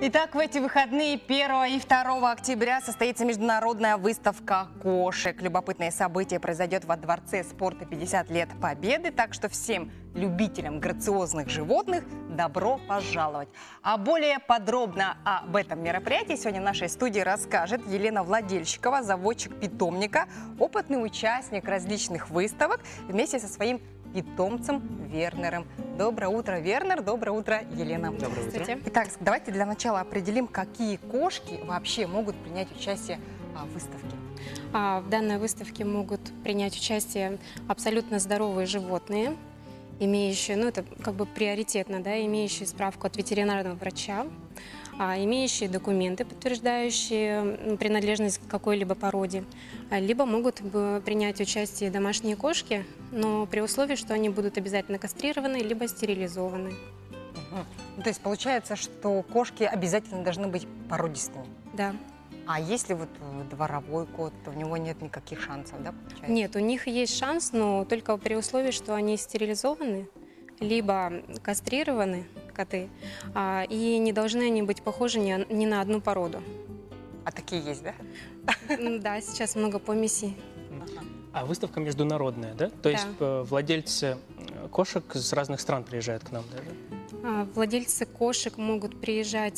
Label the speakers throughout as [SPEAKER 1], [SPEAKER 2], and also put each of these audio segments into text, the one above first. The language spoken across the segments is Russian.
[SPEAKER 1] Итак, в эти выходные 1 и 2 октября состоится международная выставка кошек. Любопытное событие произойдет во Дворце спорта 50 лет Победы, так что всем любителям грациозных животных добро пожаловать. А более подробно об этом мероприятии сегодня в нашей студии расскажет Елена Владельщикова, заводчик питомника, опытный участник различных выставок вместе со своим питомцем Вернером. Доброе утро, Вернер. Доброе утро, Елена.
[SPEAKER 2] Доброе утро.
[SPEAKER 1] Итак, давайте для начала определим, какие кошки вообще могут принять участие в выставке.
[SPEAKER 2] В данной выставке могут принять участие абсолютно здоровые животные, имеющие, это как бы приоритетно, имеющие справку от ветеринарного врача, имеющие документы, подтверждающие принадлежность к какой-либо породе, либо могут принять участие домашние кошки, но при условии, что они будут обязательно кастрированы, либо стерилизованы.
[SPEAKER 1] То есть получается, что кошки обязательно должны быть породистыми?
[SPEAKER 2] Да.
[SPEAKER 1] А если вот дворовой кот, то у него нет никаких шансов, да, получается?
[SPEAKER 2] Нет, у них есть шанс, но только при условии, что они стерилизованы, либо кастрированы, коты, и не должны они быть похожи ни на одну породу.
[SPEAKER 1] А такие есть, да?
[SPEAKER 2] Да, сейчас много помесей.
[SPEAKER 3] А выставка международная, да? То есть владельцы кошек с разных стран приезжают к нам даже?
[SPEAKER 2] Владельцы кошек могут приезжать,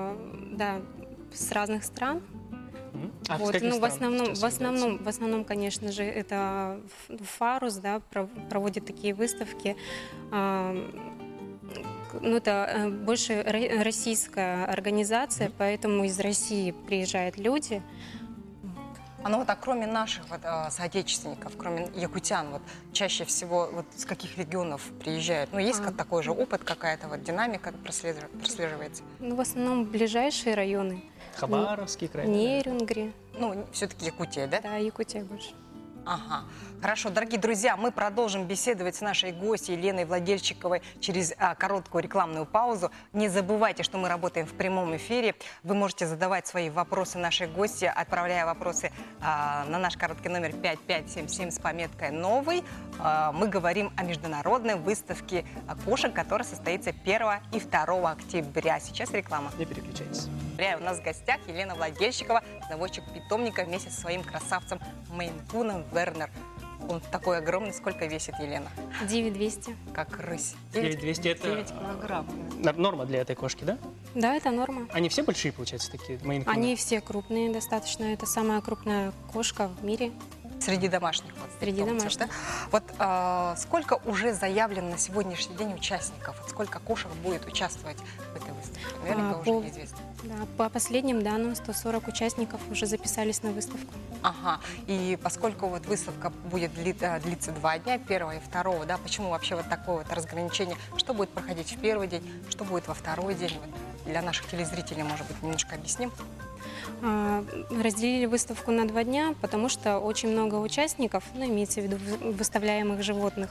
[SPEAKER 2] с разных стран. В основном, конечно же, это Фарус, проводит такие выставки. Это больше российская организация, поэтому из России приезжают люди.
[SPEAKER 1] А кроме наших соотечественников, кроме якутян, чаще всего с каких регионов приезжают? Есть такой же опыт, какая-то динамика прослеживается?
[SPEAKER 2] В основном ближайшие районы.
[SPEAKER 3] Хабаровский край.
[SPEAKER 2] Нерюнгри.
[SPEAKER 1] Все-таки Якутия, да?
[SPEAKER 2] Да, Якутия больше.
[SPEAKER 1] Ага. Хорошо, дорогие друзья, мы продолжим беседовать с нашей гостьей Еленой Владельщиковой через короткую рекламную паузу. Не забывайте, что мы работаем в прямом эфире. Вы можете задавать свои вопросы нашей гости, отправляя вопросы на наш короткий номер 5577 с пометкой «Новый». Мы говорим о международной выставке кошек, которая состоится 1 и 2 октября. Сейчас реклама.
[SPEAKER 3] Не переключайтесь.
[SPEAKER 1] У нас в гостях Елена Владельщикова, заводчик питомника вместе со своим красавцем Мейн-куном Вернер. Он такой огромный. Сколько весит Елена?
[SPEAKER 2] 9200.
[SPEAKER 1] Как рысь.
[SPEAKER 3] 9200 это
[SPEAKER 1] 9 килограмм.
[SPEAKER 3] Норма для этой кошки, да?
[SPEAKER 2] Да, это норма.
[SPEAKER 3] Они все большие, получается, такие мейн-куны?
[SPEAKER 2] Они все крупные достаточно. Это самая крупная кошка в мире.
[SPEAKER 1] Среди домашних.
[SPEAKER 2] Среди домашних.
[SPEAKER 1] Да? Сколько уже заявлено на сегодняшний день участников? Сколько кошек будет участвовать в этой выставке? Наверняка уже неизвестно.
[SPEAKER 2] Да, по последним данным 140 участников уже записались на выставку.
[SPEAKER 1] Ага. И поскольку выставка будет длиться 2 дня, 1 и 2, да, почему вообще такое разграничение? Что будет проходить в первый день, что будет во второй день? Для наших телезрителей, может быть, немножко объясним.
[SPEAKER 2] Разделили выставку на 2 дня, потому что очень много участников, имеется в виду выставляемых животных.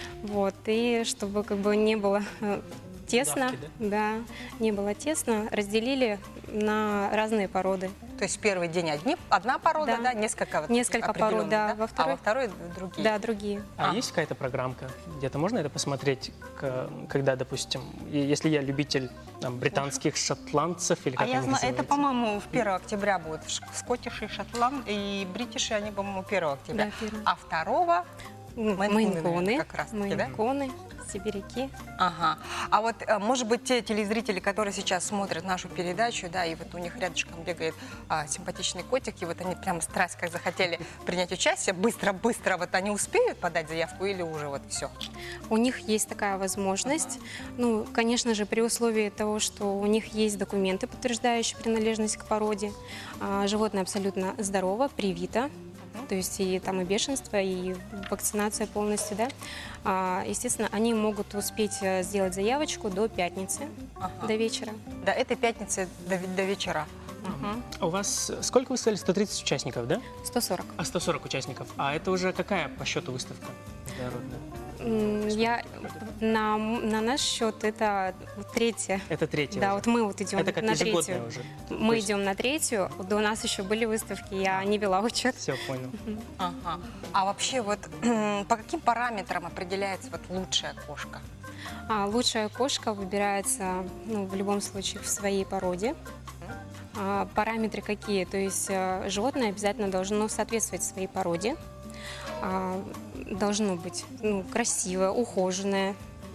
[SPEAKER 2] И чтобы не было тесно, не было тесно, разделили на разные породы.
[SPEAKER 1] То есть в первый день одна порода, да, несколько
[SPEAKER 2] пород, да,
[SPEAKER 1] а во второй другие.
[SPEAKER 2] Да, другие.
[SPEAKER 3] А есть какая-то программка? Где-то можно это посмотреть, когда, допустим, если я любитель британских шотландцев или как они называются?
[SPEAKER 1] Это, по-моему, в 1 октября будет. Скотиши, шотланд и бритиши, они, по-моему, 1 октября.
[SPEAKER 2] Да, 1.
[SPEAKER 1] А 2
[SPEAKER 2] Мейн-куны,
[SPEAKER 1] как раз таки, да?
[SPEAKER 2] сибиряки.
[SPEAKER 1] Ага. А может быть, те телезрители, которые сейчас смотрят нашу передачу, да, и у них рядышком бегает симпатичный котик, и они прям страсть как захотели принять участие, быстро они успеют подать заявку или уже все?
[SPEAKER 2] У них есть такая возможность. Конечно же, при условии того, что у них есть документы, подтверждающие принадлежность к породе. Животное абсолютно здорово, привито. То есть и бешенство, и вакцинация полностью, да. Естественно, они могут успеть сделать заявочку до пятницы, до вечера.
[SPEAKER 1] До этой пятницы до вечера.
[SPEAKER 3] У вас сколько вы сказали? 130 участников, да?
[SPEAKER 2] 140.
[SPEAKER 3] 140 участников. А это уже какая по счету выставка международная?
[SPEAKER 2] На наш счет это 3-я.
[SPEAKER 3] Это 3-я.
[SPEAKER 2] Да,
[SPEAKER 3] уже.
[SPEAKER 2] мы идем
[SPEAKER 3] это как
[SPEAKER 2] на 3-ю.
[SPEAKER 3] Уже.
[SPEAKER 2] Мы идем на 3-ю. До нас еще были выставки, я не вела учет.
[SPEAKER 3] Все, понял.
[SPEAKER 1] Ага. А вообще по каким параметрам определяется лучшая кошка?
[SPEAKER 2] Лучшая кошка выбирается, ну, в любом случае в своей породе. Параметры какие? То есть животное обязательно должно соответствовать своей породе. Должно быть, ну, красивое, ухоженное,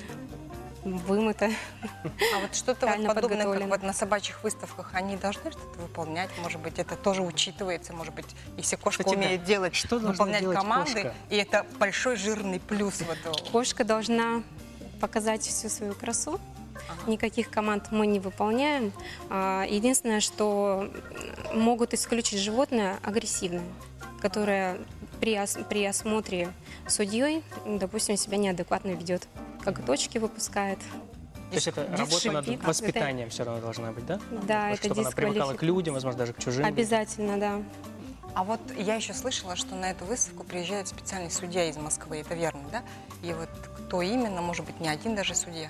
[SPEAKER 2] вымыто.
[SPEAKER 1] А вот что-то вот
[SPEAKER 2] правильно
[SPEAKER 1] подобное, как
[SPEAKER 2] подготовлено.
[SPEAKER 1] вот на собачьих выставках, они должны что-то выполнять? Может быть, это тоже учитывается? Может быть, если кошка
[SPEAKER 3] Кстати, да.
[SPEAKER 1] умеет делать,
[SPEAKER 3] Что должна
[SPEAKER 1] выполнять
[SPEAKER 3] делать
[SPEAKER 1] команды,
[SPEAKER 3] кошка?
[SPEAKER 1] и это большой жирный плюс в это.
[SPEAKER 2] Кошка должна показать всю свою красу. Никаких команд мы не выполняем. Единственное, что могут исключить животное агрессивное, которое при осмотре судьей, допустим, себя неадекватно ведет. Коготочки выпускает.
[SPEAKER 3] То есть это работа над
[SPEAKER 2] шипит.
[SPEAKER 3] воспитанием все равно должна быть, да?
[SPEAKER 2] Да, это
[SPEAKER 3] Чтобы она привыкала к людям, возможно, даже к чужим.
[SPEAKER 2] Обязательно, да.
[SPEAKER 1] А вот я еще слышала, что на эту выставку приезжает специальный судья из Москвы. Это верно, да? И вот кто именно, может быть, не один даже судья?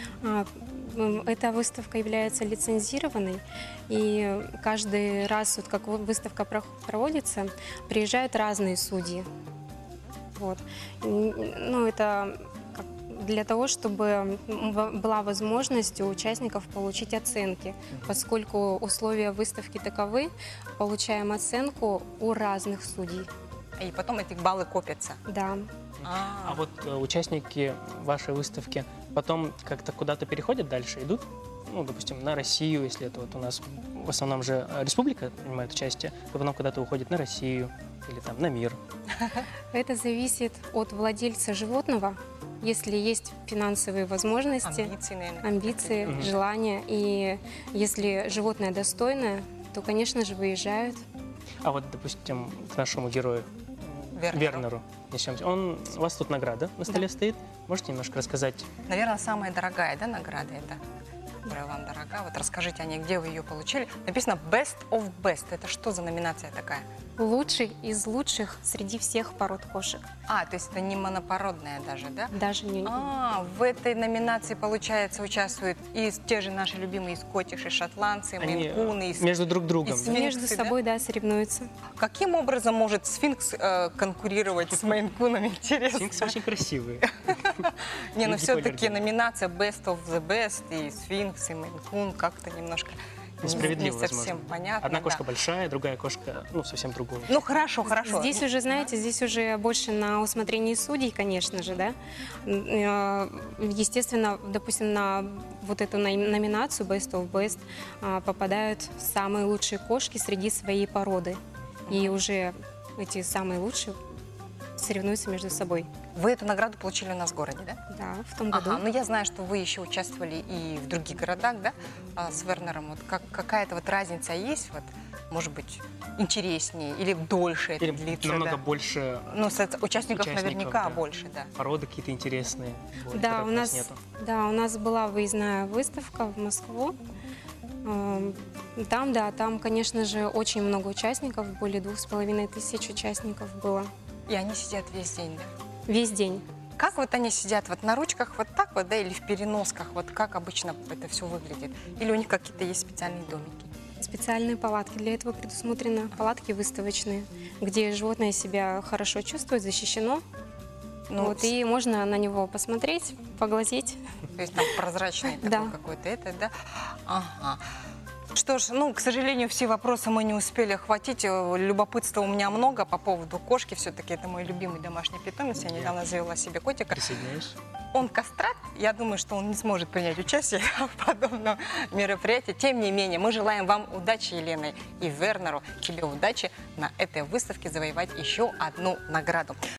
[SPEAKER 2] Эта выставка является лицензированной, и каждый раз, вот как выставка проводится, приезжают разные судьи. Вот. Ну, это для того, чтобы была возможность у участников получить оценки, поскольку условия выставки таковы, получаем оценку у разных судей.
[SPEAKER 1] И потом эти баллы копятся.
[SPEAKER 2] Да.
[SPEAKER 3] А вот участники вашей выставки потом как-то куда-то переходят дальше, идут, ну, допустим, на Россию, если это вот у нас в основном же республика принимает участие, то потом куда-то уходит на Россию или там на мир.
[SPEAKER 2] Это зависит от владельца животного. Если есть финансовые возможности,
[SPEAKER 1] Амбиции, наверное.
[SPEAKER 2] амбиции, желания, и если животное достойное, то, конечно же, выезжают.
[SPEAKER 3] А вот, допустим, к нашему герою Вернеру несемся. У вас тут награда на столе стоит. Можете немножко рассказать?
[SPEAKER 1] Наверное, самая дорогая, да, награда это? Которая вам дорога. Вот расскажите о ней, где вы ее получили. Написано Best of Best. Это что за номинация такая?
[SPEAKER 2] Лучший из лучших среди всех пород кошек.
[SPEAKER 1] То есть это не монопородная даже, да?
[SPEAKER 2] Даже не...
[SPEAKER 1] В этой номинации, получается, участвуют и те же наши любимые скотиши, шотландцы,
[SPEAKER 3] Они
[SPEAKER 1] мейн-куны.
[SPEAKER 3] между друг другом.
[SPEAKER 1] и
[SPEAKER 3] да?
[SPEAKER 2] Между
[SPEAKER 1] сфинксы,
[SPEAKER 2] собой, да, соревнуются.
[SPEAKER 1] Каким образом может сфинкс конкурировать с мейн-кунами? Интересно.
[SPEAKER 3] Сфинксы очень красивые.
[SPEAKER 1] Не, но
[SPEAKER 3] Види
[SPEAKER 1] все-таки
[SPEAKER 3] колер.
[SPEAKER 1] номинация Best of the Best и сфинкс, и мейн-кун как-то немножко
[SPEAKER 3] Несправедливо,
[SPEAKER 1] не совсем
[SPEAKER 3] возможно.
[SPEAKER 1] понятно.
[SPEAKER 3] Одна
[SPEAKER 1] да.
[SPEAKER 3] кошка большая, другая кошка, ну, совсем другого.
[SPEAKER 1] Ну, хорошо, хорошо.
[SPEAKER 2] Здесь уже, знаете, здесь уже больше на усмотрение судей, конечно же, да. Естественно, допустим, на вот эту номинацию Best of Best попадают самые лучшие кошки среди своей породы. И уже эти самые лучшие соревнуются между собой.
[SPEAKER 1] Вы эту награду получили у нас в городе, да?
[SPEAKER 2] Да, в том году.
[SPEAKER 1] Ну я знаю, что вы еще участвовали и в других городах, да, с Вернером. Вот какая-то вот разница есть, вот, может быть, интереснее или дольше это
[SPEAKER 3] Или
[SPEAKER 1] длится?
[SPEAKER 3] намного
[SPEAKER 1] да?
[SPEAKER 3] больше
[SPEAKER 1] Ну, участников наверняка
[SPEAKER 3] да.
[SPEAKER 1] больше, да.
[SPEAKER 3] Породы какие-то интересные. Вот,
[SPEAKER 2] Да,
[SPEAKER 3] которых
[SPEAKER 2] у нас,
[SPEAKER 3] нету.
[SPEAKER 2] да, у нас была выездная выставка в Москву. Там, да, там, конечно же, очень много участников, более 2500 участников было.
[SPEAKER 1] И они сидят весь день, да?
[SPEAKER 2] Весь день.
[SPEAKER 1] Как вот они сидят вот на ручках вот так вот, да, или в переносках? Вот как обычно это все выглядит? Или у них какие-то есть специальные домики?
[SPEAKER 2] Специальные палатки для этого предусмотрены, палатки выставочные, где животное себя хорошо чувствует, защищено.
[SPEAKER 1] Ну,
[SPEAKER 2] Вот, и можно на него посмотреть, поглазеть.
[SPEAKER 1] То есть там прозрачный такой
[SPEAKER 2] Да.
[SPEAKER 1] какой-то это, да? Ага. Что ж, ну, к сожалению, все вопросы мы не успели охватить. Любопытства у меня много по поводу кошки. Все-таки это мой любимый домашний питомец. Я недавно завела себе котика.
[SPEAKER 3] Присоединяешь?
[SPEAKER 1] Он кастрат. Я думаю, что он не сможет принять участие в подобном мероприятии. Тем не менее, мы желаем вам удачи, Елена, и Вернеру. Тебе удачи на этой выставке завоевать еще одну награду.